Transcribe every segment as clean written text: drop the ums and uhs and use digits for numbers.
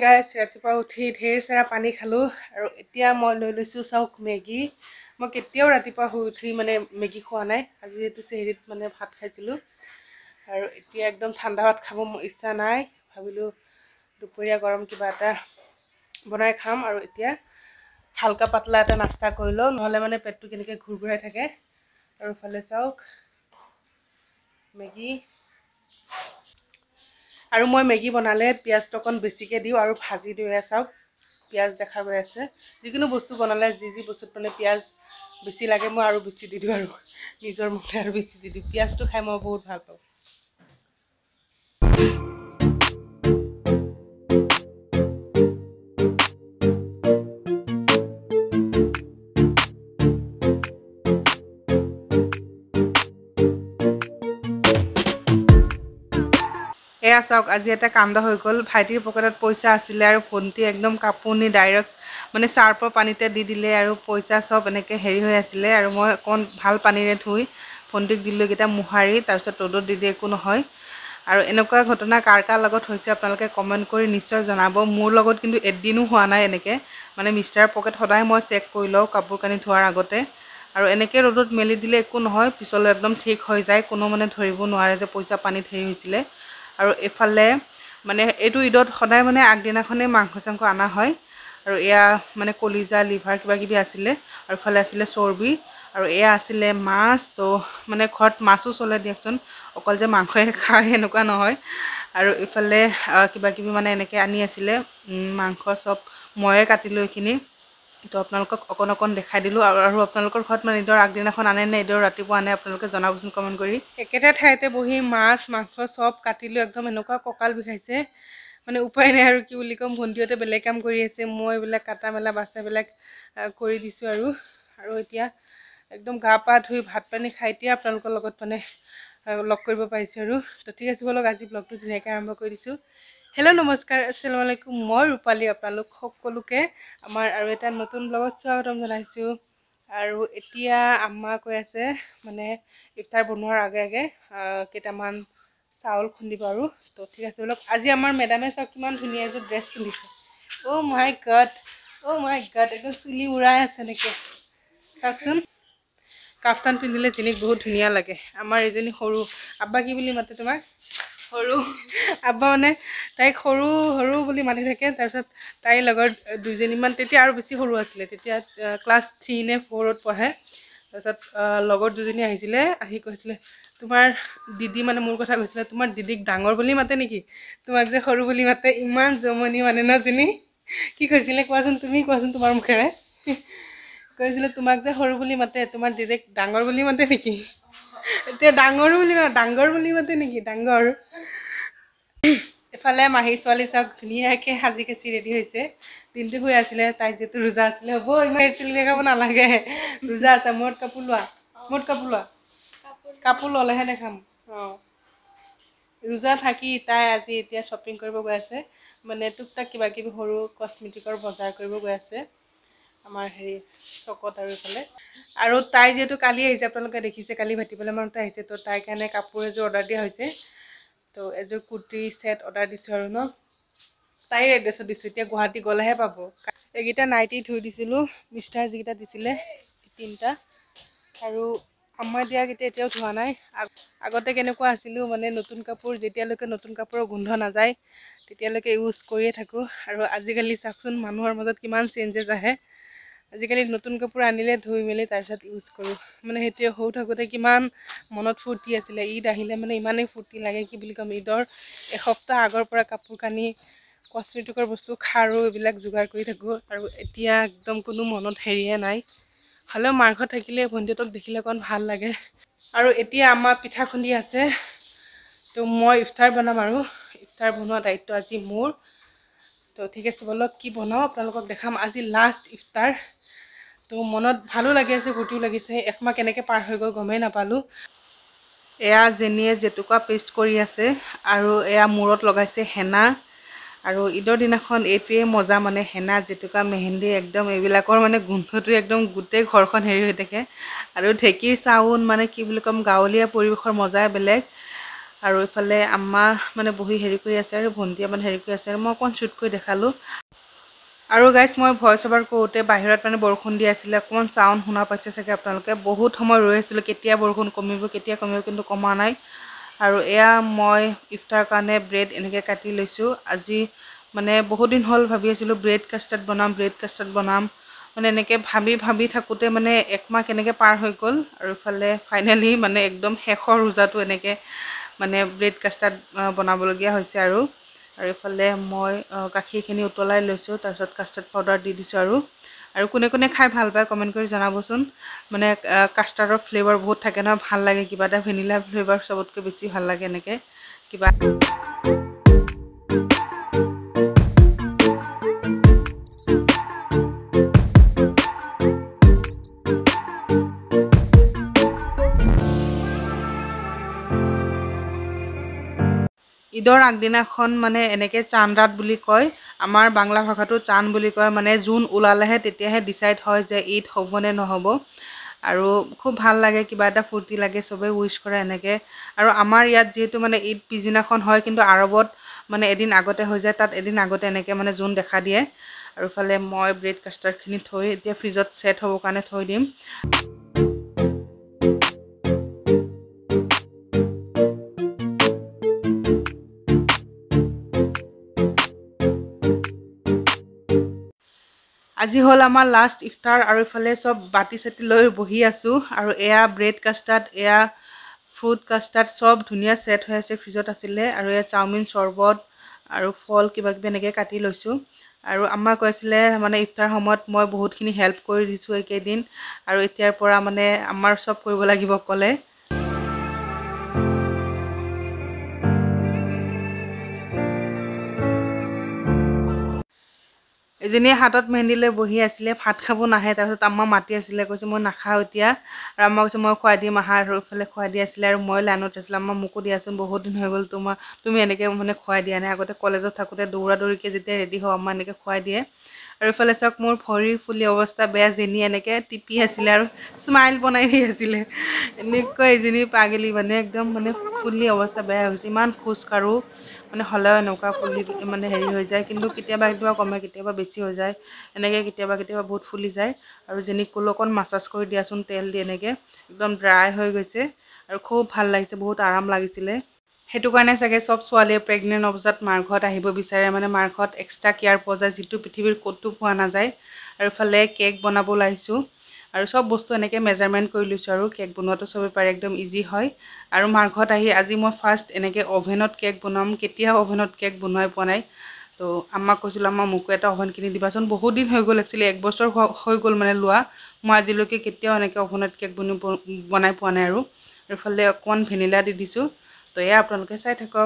গাইছ ৰাতিপুৱা উঠি ঢেৰ সাৰা পানী খালো আৰু এতিয়া মই লৈ লৈছো চাওক মেগী মই কেতিয়াও ৰাতিপুৱা শুই উঠি মানে মেগী খোৱা নাই আজি যেটো চেহৰিত মানে ভাত খাইছিলো আৰু এতিয়া একদম ঠাণ্ডা ভাত খাব ইচ্ছা নাই ভাবিলো দুপৰীয়া গৰম কিবা এটা বনাই খাম আৰু এতিয়া হালকা পাতলা এটা নাস্তা কৰি লও নহলে মানে পেটটো কেনেকৈ ঘুৰঘুৰাই থাকে আৰু ফালে চাওক মেগী আৰু মই মেগী বনালে পিয়াজটো অকণ বেছিকৈ দিওঁ আৰু ভাজি দিওঁ চাওক পিয়াজ দেখা গৈ আছে যিকোনো বস্তু বনালে যি বস্তুত মানে পিয়াজ বেছি লাগে মই আৰু বেছি দি দিওঁ আৰু নিজৰ মতে আৰু বেছি দি দিওঁ পিয়াজটো খাই মই বহুত ভাল পাওঁ এয়া চাওক আজি এটা কামদা হৈ গ'ল ভাইটিৰ পকেটত পইচা আছিলে আৰু ভণ্টি একদম কাপোৰনি ডাইৰেক্ট মানে চাৰ্পৰ পানীতে দি দিলে আৰু পইচা সব এনেকৈ হেৰি হৈ আছিলে আৰু মই অকণ ভাল পানীৰে ধুই ভণ্টিক দিলোঁ কেইটা মোহাৰি তাৰপিছত ৰ'দত দি একো নহয় আৰু এনেকুৱা ঘটনা কাৰ কাৰ লগত হৈছে আপোনালোকে কমেণ্ট কৰি নিশ্চয় জনাব মোৰ লগত কিন্তু এদিনো হোৱা নাই এনেকৈ মানে মিষ্টাৰ পকেট সদায় মই চেক কৰি লওঁ কাপোৰ কানি ধোৱাৰ আগতে আৰু এনেকৈ ৰ'দত মেলি দিলে একো নহয় পিছলৈ একদম ঠিক হৈ যায় কোনো মানে ধৰিব নোৱাৰে যে পইচা পানীত হেৰি হৈছিলে আৰু এফালে মানে এইটো ঈদত সদায় মানে আগদিনাখনেই মাংস চাংস অনা হয় আৰু এয়া মানে কলিজা লিভাৰ কিবা কিবি আছিলে আৰু ফালে আছিলে চৰ্বি আৰু এয়া আছিলে মাছ তো মানে ঘৰত মাছো চলে দিয়কচোন অকল যে মাংসই খায় এনেকুৱা নহয় আৰু ইফালে কিবা কিবি মানে এনেকৈ আনি আছিলে মাংস সব ময়ে কাটিলোঁ এইখিনি তো আপোনালোকক অকণ অকণ দেখাই দিলোঁ আৰু আপোনালোকৰ ঘৰত মানে ঈদৰ আগদিনাখন আনে নে ঈদৰ ৰাতিপুৱা আনে আপোনালোকে জনাবচোন কমেণ্ট কৰি একেটা ঠাইতে বহি মাছ মাংস সব কাটিলোঁ একদম এনেকুৱা কঁকাল বিষাইছে মানে উপায় নাই আৰু কি বুলি ক'ম ভণ্টিহঁতে বেলেগ কাম কৰি আছে মই এইবিলাক কাটা মেলা বাচ্ছাবিলাক কৰি দিছোঁ আৰু এতিয়া একদম গা পা ধুই ভাত পানী খাই এতিয়া আপোনালোকৰ লগত মানে লগ কৰিব পাৰিছোঁ আৰু তো ঠিক আছে বলক আজি ব্লগটো ধুনীয়াকৈ আৰম্ভ কৰি দিছোঁ হেল্ল' নমস্কাৰ আসসালামু আলাইকুম মই ৰূপালী আপোনালোক সকলোকে আমাৰ আৰু এটা নতুন ব্লগত স্বাগতম জনাইছোঁ আৰু এতিয়া আম্মা কৈ আছে মানে ইফতাৰ বনোৱাৰ আগে আগে কেইটামান চাউল খুন্দিব আৰু তো ঠিক আছে বলক আজি আমাৰ মেডামে চাওক কিমান ধুনীয়া এযোৰ ড্ৰেছ পিন্ধিছে অ' মাই গড একদম চুলি উৰাই আছে এনেকৈ চাওকচোন কাফতান পিন্ধিলে যেনিক বহুত ধুনীয়া লাগে আমাৰ এজনী সৰু আব্বা কি বুলি মাতে তোমাক সৰু আব্বা মানে তাইক সৰু সৰু বুলি মাতি থাকে তাৰপিছত তাইৰ লগৰ দুজনীমান তেতিয়া আৰু বেছি সৰু আছিলে তেতিয়া ক্লাছ 3 নে 4ত পঢ়ে তাৰপিছত লগৰ দুজনী আহিছিলে আহি কৈছিলে তোমাৰ দিদি মানে মোৰ কথা কৈছিলে তোমাৰ দিদিক ডাঙৰ বুলি মাতে নেকি তোমাক যে সৰু বুলি মাতে ইমান জমনি মানে ন জনী কি কৈছিলে কোৱাচোন তুমি কোৱাচোন তোমাৰ মুখেৰে কৈছিলে তোমাক যে সৰু বুলি মাতে তোমাৰ দিদিক ডাঙৰ বুলি মাতে নেকি এতিয়া ডাঙৰ বুলি মাতে নেকি ডাঙৰ এফালে মাহীৰ ছোৱালী চাওক ধুনীয়াকৈ সাজি কাচি ৰেডি হৈছে দিনটো শুই আছিলে তাই যিহেতু ৰোজা আছিলে হ'ব ইমান চিলি দেখাব নালাগে ৰোজা আছে মূৰত কাপোৰ লোৱা কাপোৰ ল'লেহে দেখাম অঁ ৰোজা থাকি তাই আজি এতিয়া শ্বপিং কৰিব গৈ আছে মানে টুকটাক কিবা কিবি সৰু কচমেটিকৰ বজাৰ কৰিব গৈ আছে আমাৰ হেৰি চকত আৰু এইফালে আৰু তাই যিহেতু কালি আহিছে আপোনালোকে দেখিছে কালি ভাটিবেলা মানতে আহিছে তো তাইৰ কাৰণে কাপোৰ এযোৰ অৰ্ডাৰ দিয়া হৈছে তো এযোৰ কুৰ্তি ছেট অৰ্ডাৰ দিছোঁ আৰু ন তাইৰ এড্ৰেছত দিছোঁ এতিয়া গুৱাহাটী গ'লেহে পাব এইকেইটা নাইটি ধুই দিছিলোঁ মিষ্টাৰ যিকেইটা দিছিলে 3টা আৰু আমাৰ দিয়াকেইটা এতিয়াও ধোৱা নাই আগতে কেনেকুৱা আছিলোঁ মানে নতুন কাপোৰ যেতিয়ালৈকে নতুন কাপোৰৰ গোন্ধ নাযায় তেতিয়ালৈকে ইউজ কৰিয়ে থাকোঁ আৰু আজিকালি চাওকচোন মানুহৰ মাজত কিমান চেঞ্জেছ আহে আজিকালি নতুন কাপোৰ আনিলে ধুই মেলি তাৰপিছত ইউজ কৰোঁ মানে সেইটোৱে সৰু থাকোঁতে কিমান মনত ফূৰ্তি আছিলে ঈদ আহিলে মানে ইমানেই ফূৰ্তি লাগে কি বুলি ক'ম ঈদৰ এসপ্তাহ আগৰ পৰা কাপোৰ কানি কচমেটিকৰ বস্তু খাৰু এইবিলাক যোগাৰ কৰি থাকোঁ আৰু এতিয়া একদম কোনো মনত হেৰিয়ে নাই হ'লেও মাংস থাকিলে ভণ্টিহঁতক দেখিলে অকণ ভাল লাগে আৰু এতিয়া আমাৰ পিঠা খুন্দি আছে তো মই ইফতাৰ বনাম আৰু ইফতাৰ বনোৱা দায়িত্ব আজি মোৰ তো ঠিক আছে বলক কি বনাওঁ আপোনালোকক দেখাম আজি লাষ্ট ইফতাৰ তো মনত ভালো লাগি আছে ফূৰ্তিও লাগিছে একমাহ কেনেকৈ পাৰ হৈ গ'ল গমেই নাপালোঁ এয়া যেনিয়ে জেতুকা পেষ্ট কৰি আছে আৰু এয়া মূৰত লগাইছে হেনা আৰু ঈদৰ দিনাখন এইটোৱে মজা মানে হেনা জেতুকা মেহেন্দি একদম এইবিলাকৰ মানে গোন্ধটোৱে একদম গোটেই ঘৰখন হেৰি হৈ থাকে আৰু ঢেঁকীৰ চাউণ্ড মানে কি বুলি ক'ম গাঁৱলীয়া পৰিৱেশৰ মজাই বেলেগ আৰু ইফালে আম্মা মানে বহি হেৰি কৰি আছে আৰু ভণ্টিয়ে মানে হেৰি কৰি আছে আৰু মই অকণ শ্বুট কৰি দেখালোঁ। আৰু গাইজ মই ভইচ অভাৰ কৰোঁতে বাহিৰত মানে বৰষুণ দি আছিলে, অকণমান চাউণ্ড শুনা পাইছে চাগে আপোনালোকে। বহুত সময় ৰৈ আছিলোঁ কেতিয়া বৰষুণ কমিব কেতিয়া কমিব, কিন্তু কমা নাই। আৰু এয়া মই ইফতাৰ কাৰণে ব্ৰেড এনেকৈ কাটি লৈছোঁ। আজি মানে বহুত দিন হ'ল ভাবি আছিলোঁ ব্ৰেড কাষ্টাৰ্ড বনাম মানে এনেকৈ ভাবি থাকোঁতে মানে একমাহ কেনেকৈ পাৰ হৈ গ'ল। আৰু ইফালে ফাইনেলি মানে একদম শেষৰ ৰোজাটো এনেকৈ মানে ব্ৰেড কাষ্টাৰ্ড বনাবলগীয়া হৈছে। আৰু ইফালে মই গাখীৰখিনি উতলাই লৈছোঁ, তাৰপিছত কাষ্টাৰ্ড পাউডাৰ দি দিছোঁ। আৰু কোনে কোনে খাই ভাল পায় কমেণ্ট কৰি জনাবচোন। মানে কাষ্টাৰ্ডৰ ফ্লেভাৰ বহুত থাকে ন, ভাল লাগে কিবা এটা। ভেনিলা ফ্লেভাৰ চবতকৈ বেছি ভাল লাগে এনেকৈ কিবা। ঈদৰ আগদিনাখন মানে এনেকৈ চান্দ ৰাত বুলি কয়, আমাৰ বাংলা ভাষাটো চান্দ বুলি কয়। মানে জোন ওলালেহে তেতিয়াহে ডিচাইড হয় যে ঈদ হ'ব নে নহ'ব। আৰু খুব ভাল লাগে, কিবা এটা ফূৰ্তি লাগে, চবেই উইচ কৰে এনেকৈ। আৰু আমাৰ ইয়াত যিহেতু মানে ঈদ পিছদিনাখন হয়, কিন্তু আৰবত মানে এদিন আগতে হৈ যায়, তাত এদিন আগতে এনেকৈ মানে জোন দেখা দিয়ে। আৰু ইফালে মই ব্ৰেড কাষ্টাৰ্ডখিনি থৈ এতিয়া ফ্ৰিজত ছেট হ'বৰ কাৰণে থৈ দিম। আজি হ'ল আমাৰ লাষ্ট ইফতাৰ, আৰু ইফালে চব বাতি চাতি লৈ বহি আছোঁ। আৰু এয়া ব্ৰেড কাষ্টাৰ্ড, এয়া ফ্ৰুট কাষ্টাৰ্ড চব ধুনীয়া ছেট হৈ আছে, ফ্ৰিজত আছিলে। আৰু এয়া চাওমিন, চৰ্বত আৰু ফল কিবা কিবি এনেকৈ কাটি লৈছোঁ। আৰু আম্মা কৈছিলে মানে ইফতাৰ সময়ত মই বহুতখিনি হেল্প কৰি দিছোঁ এইকেইদিন, আৰু এতিয়াৰ পৰা মানে আম্মাৰ চব কৰিব লাগিব ক'লে। এজনীয়ে হাতত মেহেন্দি লৈ বহি আছিলে, ভাত খাব নাহে। তাৰপিছত আম্মা মাতি আছিলে, কৈছে মই নাখাওঁ এতিয়া। আৰু আম্মা কৈছে মই খুৱাই দিম আহা, আৰু ইফালে খুৱাই দি আছিলে। আৰু মই লাইনত আছিলোঁ, আম্মা মোকো দিয়াচোন, বহুত দিন হৈ গ'ল তুমি এনেকৈ মানে খুৱাই দিয়া নাই। আগতে কলেজত থাকোঁতে দৌৰা দৌৰিকৈ যেতিয়া ৰেডি হওঁ আম্মা এনেকৈ খুৱাই দিয়ে। আৰু ইফালে চাওক মোৰ ভৰি ফুলি অৱস্থা বেয়া, যেনি এনেকৈ টিপি আছিলে আৰু স্মাইল বনাই দি আছিলে। এনেকুৱা এজনী পাগলী মানে একদম মানে ফুলি অৱস্থা বেয়া হৈছে। ইমান খোজ কাঢ়োঁ মানে হ'লেও এনেকুৱা ফুলি মানে হেৰি হৈ যায়, কিন্তু কেতিয়াবা কমে, কেতিয়াবা বেছি হৈ যায় এনেকৈ, কেতিয়াবা বহুত ফুলি যায়। আৰু যেনি ক'লো অকণ মাছাজ কৰি দিয়াচোন তেল দি, এনেকৈ একদম ড্ৰাই হৈ গৈছে। আৰু খুব ভাল লাগিছে, বহুত আৰাম লাগিছিলে। সেইটো কাৰণে চাগে চব ছোৱালীয়ে প্ৰেগনেণ্ট অৱস্থাত মাৰ ঘৰত আহিব বিচাৰে, মানে মাৰ ঘৰত এক্সট্ৰা কেয়াৰ পোৱা যায়, যিটো পৃথিৱীৰ ক'তো পোৱা নাযায়। আৰু ইফালে কেক বনাব ওলাইছোঁ, আৰু চব বস্তু এনেকৈ মেজাৰমেণ্ট কৰি লৈছোঁ। আৰু কেক বনোৱাটো চবেই পাৰে, একদম ইজি হয়। আৰু মাৰ ঘৰত আহি আজি মই ফাৰ্ষ্ট এনেকৈ অ'ভেনত কেক বনাম, কেতিয়াও অ'ভেনত কেক বনাই পোৱা নাই। তো আম্মাক কৈছিলোঁ আম্মা মোকো এটা অ'ভেন কিনি দিবাচোন। বহুত দিন হৈ গ'ল, একচুৱেলি 1 বছৰ হৈ গ'ল মানে লোৱা। মই আজিলৈকে কেতিয়াও এনেকৈ অ'ভেনত কেক বনাই পোৱা নাই। আৰু ইফালে অকণমান ভেনিলা দি দিছোঁ। তো এয়া আপোনালোকে চাই থাকক।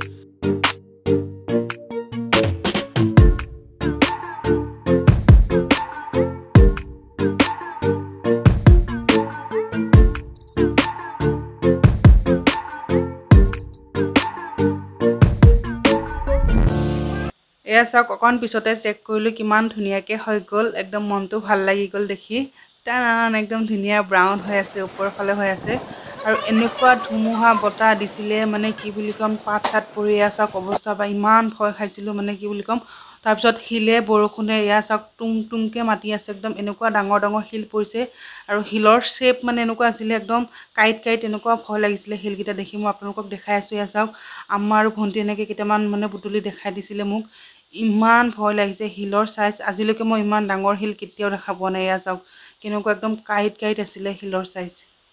এয়া চাওক, অকণ পিছতে চেক কৰিলোঁ কিমান ধুনীয়াকৈ হৈ গ'ল। একদম মনটো ভাল লাগি গ'ল দেখি। টান একদম ধুনীয়া ব্ৰাউন হৈ আছে, ওপৰৰ ফালে হৈ আছে। আৰু এনেকুৱা ধুমুহা বতাহ দিছিলে, মানে কি বুলি ক'ম, পাত চাত পৰি এয়া চাওক অৱস্থা বা ইমান ভয় খাইছিলোঁ, মানে কি বুলি ক'ম। তাৰপিছত শিলে বৰষুণে এয়া চাওক টুং টুংকৈ মাতি আছে, একদম এনেকুৱা ডাঙৰ ডাঙৰ শিল পৰিছে। আৰু শিলৰ শ্বেপ মানে এনেকুৱা আছিলে, একদম কাঁইট এনেকুৱা ভয় লাগিছিলে শিলকেইটা দেখি। মই আপোনালোকক দেখাই আছোঁ, এয়া চাওক আম্মা আৰু ভণ্টি এনেকৈ কেইটামান মানে বুটলি দেখাই দিছিলে মোক। ইমান ভয় লাগিছে, শিলৰ চাইজ আজিলৈকে মই ইমান ডাঙৰ শিল কেতিয়াও দেখা পোৱা নাই। এয়া চাওক কেনেকুৱা একদম কাঁইট আছিলে শিলৰ চাইজ।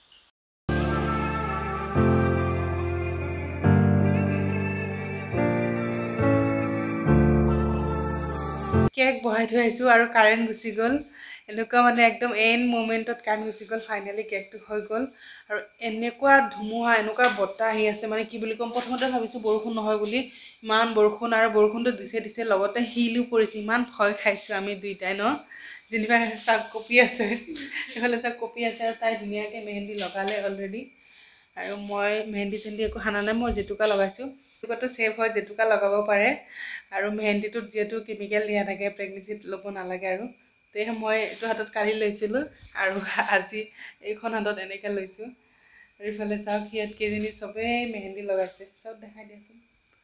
কেক বহাই থৈ আহিছোঁ আৰু কাৰেণ্ট গুচি গ'ল। এনেকুৱা মানে একদম এণ্ড মুমেণ্টত কাৰেণ্ট গুচি গ'ল। ফাইনেলি কেকটো হৈ গ'ল। আৰু এনেকুৱা ধুমুহা, এনেকুৱা বতাহ আহি আছে, মানে কি বুলি ক'ম। প্ৰথমতে ভাবিছোঁ বৰষুণ নহয় বুলি, ইমান বৰষুণ। আৰু বৰষুণটো দিছে লগতে শিলো পৰিছে। ইমান ভয় খাইছোঁ আমি দুইটাই ন। যেনিবা চাওক কঁপি আছে, সেইফালে চাওক কঁপি আছে। আৰু তাই ধুনীয়াকৈ মেহেন্দি লগালে অলৰেডি। আৰু মই মেহেন্দি চেহেন্দি একো সানা নাই, মই জেতুকা লগাইছোঁ। জেতুকাটো ছেফ হয়, জেতুকা লগাব পাৰে। আৰু মেহেন্দিটোত যিহেতু কেমিকেল দিয়া থাকে, প্ৰেগনেঞ্চিত ল'ব নালাগে। আৰু সেয়ে মই এইটো হাতত কালি লৈছিলোঁ, আৰু আজি এইখন হাতত এনেকৈ লৈছোঁ। এইফালে চাওক সিহঁত কেইজনী চবেই মেহেন্দি লগাইছে চব দেখাই দিয়াচোন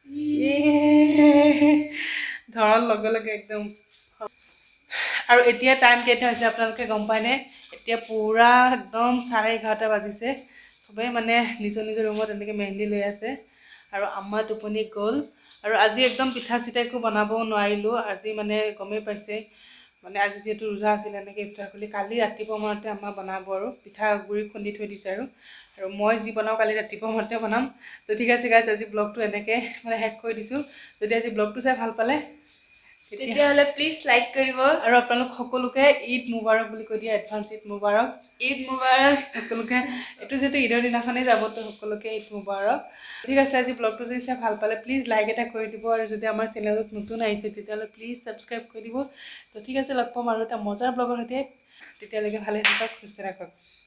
ধৰাৰ লগে লগে একদম আৰু এতিয়া টাইম কেইটা হৈছে আপোনালোকে গম পায়নে এতিয়া পুৰা একদম 11:30 বাজিছে চবেই মানে নিজৰ নিজৰ ৰুমত এনেকৈ মেহেন্দি লৈ আছে আৰু আম্মা টোপনি গ'ল আৰু আজি একদম পিঠা চিঠা একো বনাব নোৱাৰিলোঁ আজি মানে গমেই পাইছে মানে আজি যেহেতু ৰোজা আছিল এনেকৈ ইফতাৰ খুলি কালি ৰাতিপুৱা মানতে আম্মা বনাব আৰু পিঠা গুড়ি খুন্দি থৈ দিছে আৰু মই যি বনাওঁ কালি ৰাতিপুৱা মানতে বনাম তো ঠিক আছে গাইজ আজি ব্লগটো এনেকৈ মানে শেষ কৰি দিছোঁ যদি আজি ব্লগটো চাই ভাল পালে তেতিয়াহ'লে প্লিজ লাইক কৰিব আৰু আপোনালোক সকলোকে ঈদ মুবাৰক বুলি কৈ দিয়া এডভান্স ঈদ মুবাৰক সকলোকে এইটো যিহেতু ঈদৰ দিনাখনেই যাব তো সকলোকে ঈদ মুবাৰক ঠিক আছে আজি ব্লগটো যদি চাই ভাল পালে প্লিজ লাইক এটা কৰি দিব আৰু যদি আমাৰ চেনেলত নতুন আহিছে তেতিয়াহ'লে প্লিজ ছাবস্ক্ৰাইব কৰি দিব তো ঠিক আছে লগ পাম আৰু এটা মজাৰ ব্লগৰ সৈতে তেতিয়ালৈকে ভালে থাকক সুস্থ থাকক